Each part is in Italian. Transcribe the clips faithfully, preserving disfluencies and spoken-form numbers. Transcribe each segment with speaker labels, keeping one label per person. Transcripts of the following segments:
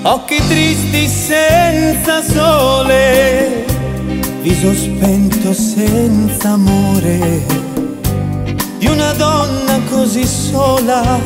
Speaker 1: occhi tristi senza sole, viso spento senza amore, di una donna così sola,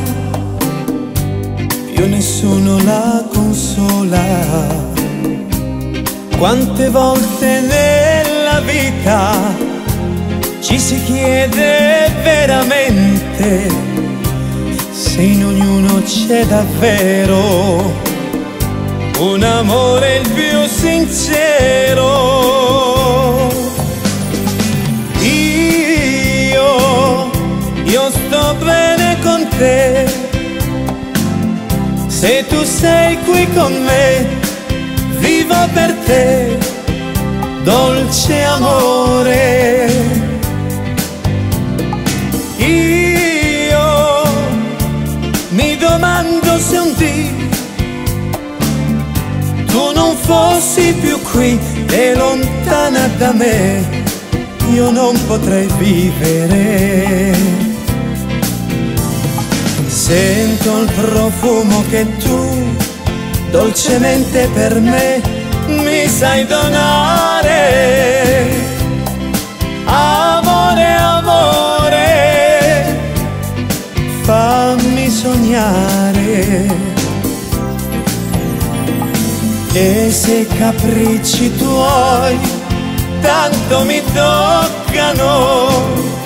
Speaker 1: più nessuno la consola. Quante volte nella vita ci si chiede veramente se in ognuno c'è davvero un amore il più sincero. Io, io sto bene con te, se tu sei qui con me, vivo per te, dolce amore. Io mi domando se un dì tu non fossi più qui e lontana da me, io non potrei vivere. Sento il profumo che tu dolcemente per me mi sai donare. Amore, amore, fammi sognare. E se i capricci tuoi tanto mi toccano,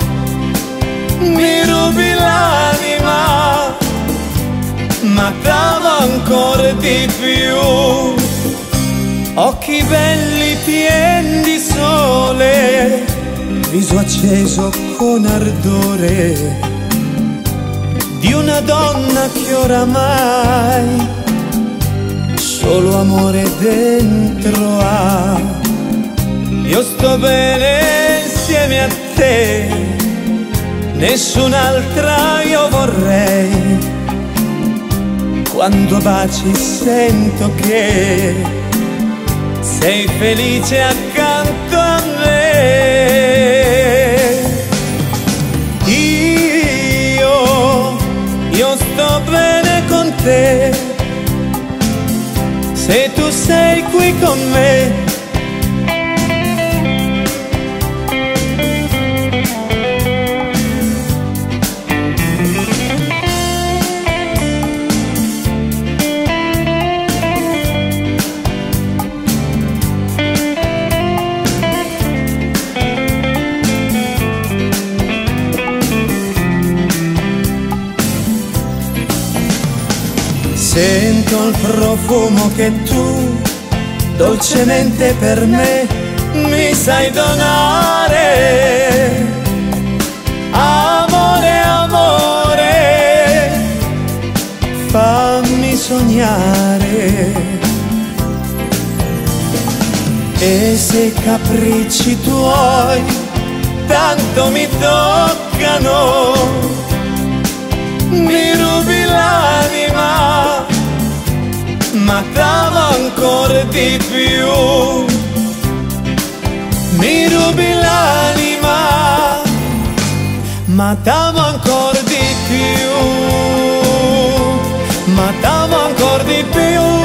Speaker 1: mi rubi l'anima, ma t'amo ancora di più. Occhi belli pieni di sole, viso acceso con ardore, di una donna che oramai solo amore dentro ha. Io sto bene insieme a te, nessun'altra io vorrei. Quando baci sento che sei felice accanto a me. Io, io sto bene con te, se tu sei qui con me. Sento il profumo che tu dolcemente per me mi sai donare. Amore, amore, fammi sognare. E se i capricci tuoi tanto mi toccano, mi rubi l'anima, ma t'amo ancora di più. Mi rubi l'anima, ma t'amo ancora di più, ma t'amo ancora di più.